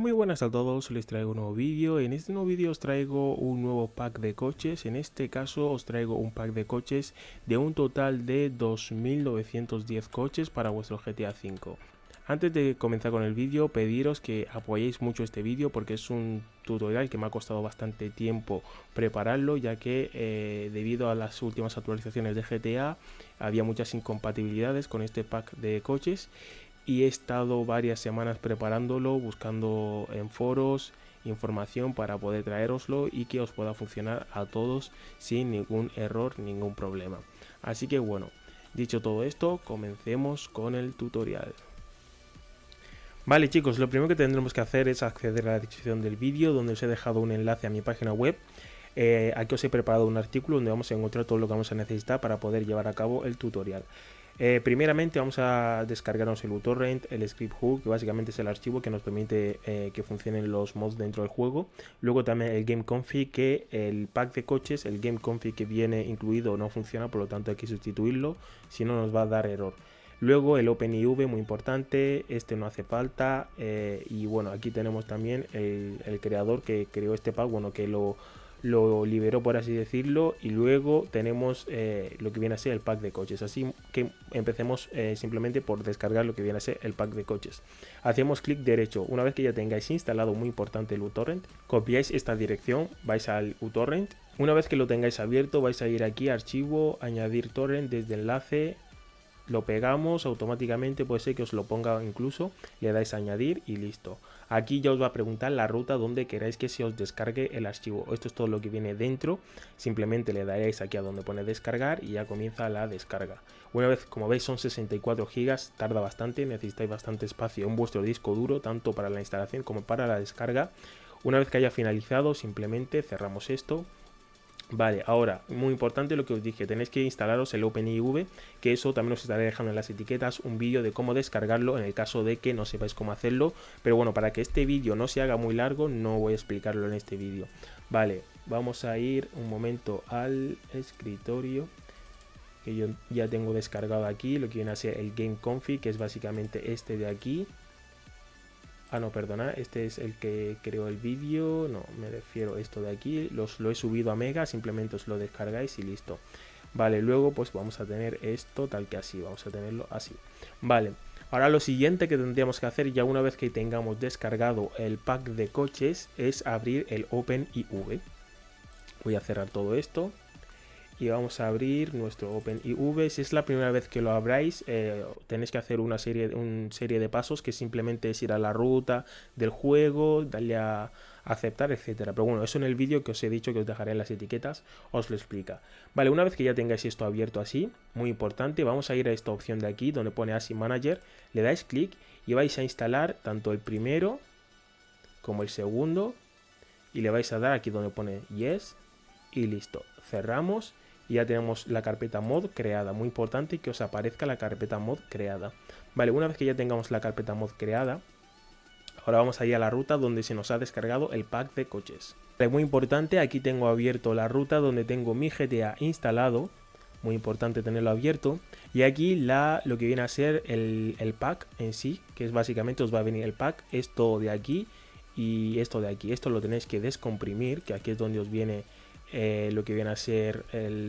Muy buenas a todos, les traigo un nuevo vídeo. En este nuevo vídeo os traigo un nuevo pack de coches. En este caso os traigo un pack de coches de un total de 2910 coches para vuestro GTA V. Antes de comenzar con el vídeo, pediros que apoyéis mucho este vídeo porque es un tutorial que me ha costado bastante tiempo prepararlo, ya que debido a las últimas actualizaciones de GTA había muchas incompatibilidades con este pack de coches y he estado varias semanas preparándolo, buscando en foros información para poder traeroslo y que os pueda funcionar a todos sin ningún error, ningún problema. Así que bueno, dicho todo esto, comencemos con el tutorial. Vale chicos, lo primero que tendremos que hacer es acceder a la descripción del vídeo, donde os he dejado un enlace a mi página web. Aquí os he preparado un artículo donde vamos a encontrar todo lo que vamos a necesitar para poder llevar a cabo el tutorial. Primeramente vamos a descargarnos el uTorrent, el script hook, que básicamente es el archivo que nos permite que funcionen los mods dentro del juego. Luego también el game config, que el pack de coches, el game config que viene incluido no funciona, por lo tanto hay que sustituirlo, si no nos va a dar error. Luego el OpenIV, muy importante, este no hace falta. Y bueno, aquí tenemos también el creador que creó este pack, bueno, que lo liberó, por así decirlo. Y luego tenemos lo que viene a ser el pack de coches, así que empecemos simplemente por descargar lo que viene a ser el pack de coches. Hacemos clic derecho. Una vez que ya tengáis instalado, muy importante, el uTorrent, copiáis esta dirección, vais al uTorrent. Una vez que lo tengáis abierto, vais a ir aquí a archivo, añadir torrent desde enlace. Lo pegamos automáticamente, puede ser que os lo ponga incluso, le dais a añadir y listo. Aquí ya os va a preguntar la ruta donde queráis que se os descargue el archivo. Esto es todo lo que viene dentro, simplemente le daréis aquí a donde pone descargar y ya comienza la descarga. Una vez, como veis, son 64 GB, tarda bastante, necesitáis bastante espacio en vuestro disco duro, tanto para la instalación como para la descarga. Una vez que haya finalizado, simplemente cerramos esto. Vale, ahora, muy importante lo que os dije, tenéis que instalaros el OpenIV, que eso también os estaré dejando en las etiquetas un vídeo de cómo descargarlo en el caso de que no sepáis cómo hacerlo, pero bueno, para que este vídeo no se haga muy largo, no voy a explicarlo en este vídeo. Vale, vamos a ir un momento al escritorio, que yo ya tengo descargado aquí, lo que viene a ser el Game Config, que es básicamente este de aquí. Ah, no, perdona, este es el que creó el vídeo, no, me refiero a esto de aquí, lo he subido a Mega, simplemente os lo descargáis y listo. Vale, luego pues vamos a tener esto tal que así, vamos a tenerlo así. Vale, ahora lo siguiente que tendríamos que hacer ya una vez que tengamos descargado el pack de coches es abrir el OpenIV. Voy a cerrar todo esto. Y vamos a abrir nuestro OpenIV. Si es la primera vez que lo abráis, tenéis que hacer una serie de pasos, que simplemente es ir a la ruta del juego, darle a aceptar, etcétera. Pero bueno, eso en el vídeo que os he dicho, que os dejaré en las etiquetas, os lo explica. Vale, una vez que ya tengáis esto abierto así, muy importante, vamos a ir a esta opción de aquí donde pone Asset Manager, le dais clic y vais a instalar tanto el primero como el segundo y le vais a dar aquí donde pone Yes y listo. Cerramos. Y ya tenemos la carpeta mod creada. Muy importante que os aparezca la carpeta mod creada. Vale, una vez que ya tengamos la carpeta mod creada, ahora vamos a ir a la ruta donde se nos ha descargado el pack de coches. Vale, muy importante, aquí tengo abierto la ruta donde tengo mi GTA instalado. Muy importante tenerlo abierto. Y aquí lo que viene a ser el pack en sí, que es básicamente os va a venir el pack, esto de aquí y esto de aquí. Esto lo tenéis que descomprimir, que aquí es donde os viene lo que viene a ser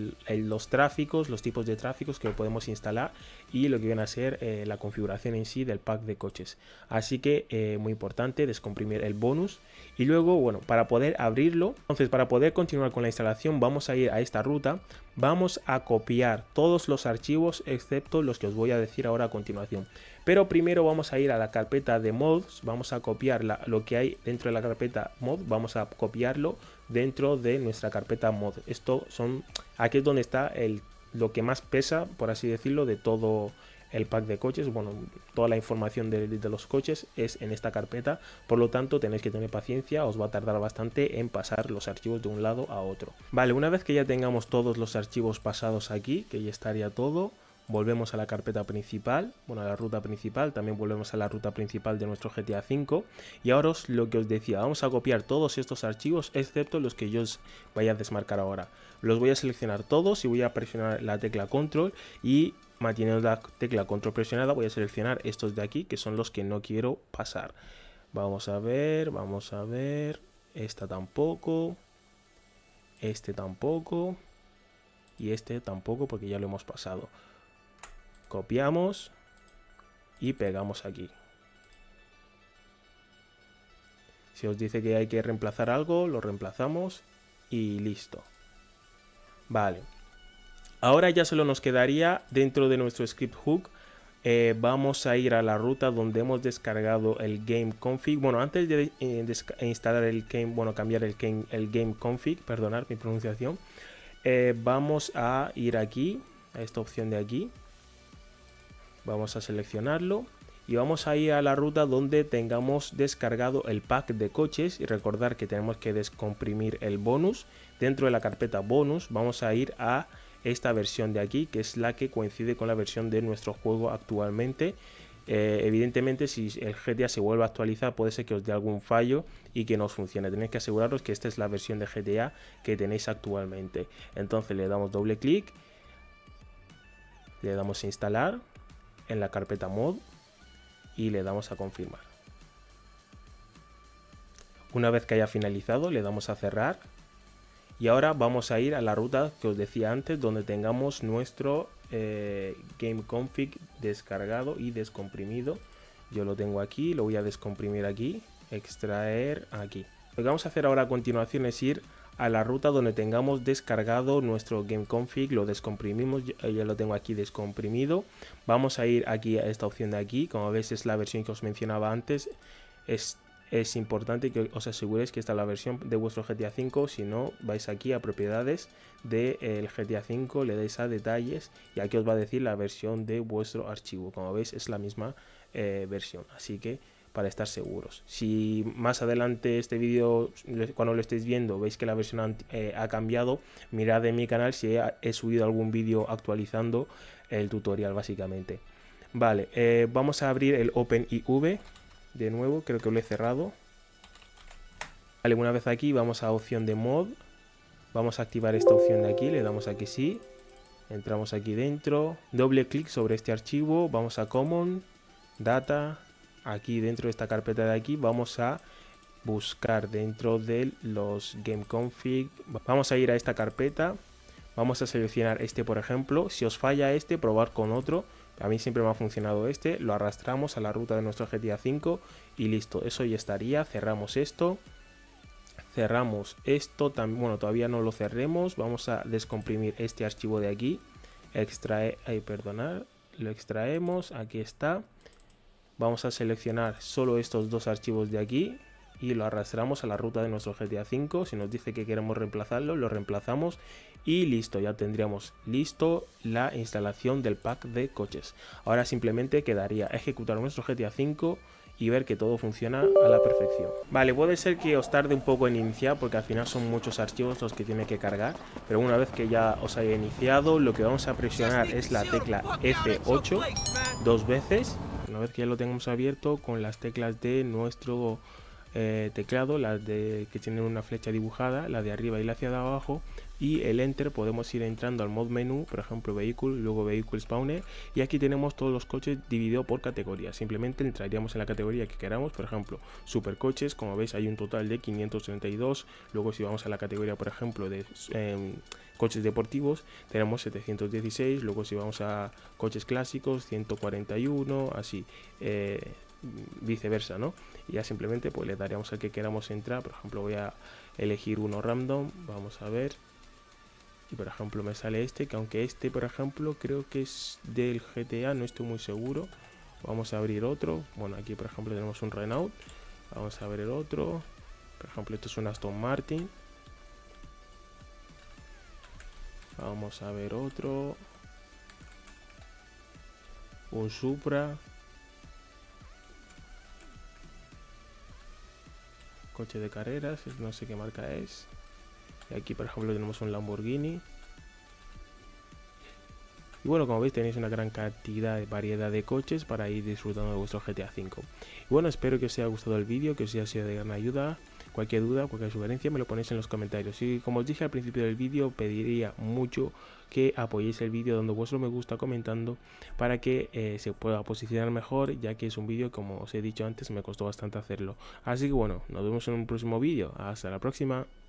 los tráficos, los tipos de tráficos que podemos instalar y lo que viene a ser la configuración en sí del pack de coches. Así que muy importante descomprimir el bonus y luego, bueno, para poder abrirlo, entonces para poder continuar con la instalación vamos a ir a esta ruta, vamos a copiar todos los archivos excepto los que os voy a decir ahora a continuación. Pero primero vamos a ir a la carpeta de mods, vamos a copiar lo que hay dentro de la carpeta mod, vamos a copiarlo dentro de nuestra carpeta mod. Aquí es donde está lo que más pesa, por así decirlo, de todo el pack de coches. Bueno, toda la información de los coches es en esta carpeta, por lo tanto tenéis que tener paciencia, os va a tardar bastante en pasar los archivos de un lado a otro. Vale, una vez que ya tengamos todos los archivos pasados aquí, que ya estaría todo, volvemos a la carpeta principal, bueno, a la ruta principal, también volvemos a la ruta principal de nuestro GTA V. Y ahora lo que os decía, vamos a copiar todos estos archivos, excepto los que yo os vaya a desmarcar ahora. Los voy a seleccionar todos y voy a presionar la tecla Control y manteniendo la tecla Control presionada voy a seleccionar estos de aquí, que son los que no quiero pasar. Vamos a ver, vamos a ver. Esta tampoco. Este tampoco. Y este tampoco porque ya lo hemos pasado. Copiamos y pegamos aquí. Si os dice que hay que reemplazar algo, lo reemplazamos y listo. Vale. Ahora ya solo nos quedaría dentro de nuestro script hook. Vamos a ir a la ruta donde hemos descargado el game config. Bueno, antes de instalar el game, bueno, cambiar el game config, perdonad mi pronunciación. Vamos a ir aquí, a esta opción de aquí. Vamos a seleccionarlo. Y vamos a ir a la ruta donde tengamos descargado el pack de coches. Y recordar que tenemos que descomprimir el bonus. Dentro de la carpeta bonus vamos a ir a esta versión de aquí, que es la que coincide con la versión de nuestro juego actualmente. Evidentemente, si el GTA se vuelve a actualizar, puede ser que os dé algún fallo y que no os funcione. Tenéis que aseguraros que esta es la versión de GTA que tenéis actualmente. Entonces le damos doble clic, le damos a instalar en la carpeta mod y le damos a confirmar. Una vez que haya finalizado, le damos a cerrar. Y ahora vamos a ir a la ruta que os decía antes, donde tengamos nuestro game config descargado y descomprimido. Yo lo tengo aquí, lo voy a descomprimir aquí, extraer aquí. Lo que vamos a hacer ahora a continuación es ir a la ruta donde tengamos descargado nuestro game config, lo descomprimimos, ya lo tengo aquí descomprimido. Vamos a ir aquí a esta opción de aquí, como veis es la versión que os mencionaba antes. Es importante que os aseguréis que esta es la versión de vuestro GTA V, si no vais aquí a propiedades del GTA V, le dais a detalles y aquí os va a decir la versión de vuestro archivo. Como veis es la misma versión, así que para estar seguros. Si más adelante este vídeo, cuando lo estéis viendo, veis que la versión ha cambiado, mirad en mi canal si he subido algún vídeo actualizando el tutorial básicamente. Vale, vamos a abrir el OpenIV. De nuevo, creo que lo he cerrado. Vale, una vez aquí vamos a opción de mod. Vamos a activar esta opción de aquí, le damos a que sí. Entramos aquí dentro, doble clic sobre este archivo, vamos a Common, Data. Aquí dentro de esta carpeta de aquí vamos a buscar dentro de los game config. Vamos a ir a esta carpeta, vamos a seleccionar este por ejemplo. Si os falla este, probar con otro. A mí siempre me ha funcionado este, lo arrastramos a la ruta de nuestro GTA V y listo, eso ya estaría. Cerramos esto, bueno, todavía no lo cerremos, vamos a descomprimir este archivo de aquí, lo extraemos, aquí está. Vamos a seleccionar solo estos dos archivos de aquí y lo arrastramos a la ruta de nuestro GTA V. Si nos dice que queremos reemplazarlo, lo reemplazamos y listo, ya tendríamos listo la instalación del pack de coches. Ahora simplemente quedaría ejecutar nuestro GTA V y ver que todo funciona a la perfección. Vale, puede ser que os tarde un poco en iniciar porque al final son muchos archivos los que tiene que cargar, pero una vez que ya os haya iniciado, lo que vamos a presionar es la tecla F8 dos veces. Una vez que ya lo tengamos abierto, con las teclas de nuestro teclado, las que tienen una flecha dibujada, la de arriba y la hacia de abajo, y el Enter, podemos ir entrando al mod menú, por ejemplo Vehicle, luego Vehicle Spawner, y aquí tenemos todos los coches divididos por categorías. Simplemente entraríamos en la categoría que queramos, por ejemplo Supercoches, como veis hay un total de 532, luego si vamos a la categoría por ejemplo de coches deportivos tenemos 716, luego si vamos a coches clásicos 141, así viceversa, ¿no? Y ya simplemente pues le daríamos al que queramos entrar. Por ejemplo voy a elegir uno random, vamos a ver, y por ejemplo me sale este, que aunque este por ejemplo creo que es del GTA, no estoy muy seguro. Vamos a abrir otro, bueno aquí por ejemplo tenemos un Renault, vamos a ver el otro, por ejemplo esto es un Aston Martin. Vamos a ver otro, un Supra, coche de carreras, no sé qué marca es. Y aquí por ejemplo tenemos un Lamborghini. Y bueno, como veis tenéis una gran cantidad de variedad de coches para ir disfrutando de vuestro GTA V. Y bueno, espero que os haya gustado el vídeo, que os haya sido de gran ayuda. Cualquier duda, cualquier sugerencia me lo ponéis en los comentarios. Y como os dije al principio del vídeo, pediría mucho que apoyéis el vídeo dando vuestro me gusta, comentando, para que se pueda posicionar mejor, ya que es un vídeo, como os he dicho antes, me costó bastante hacerlo. Así que bueno, nos vemos en un próximo vídeo. Hasta la próxima.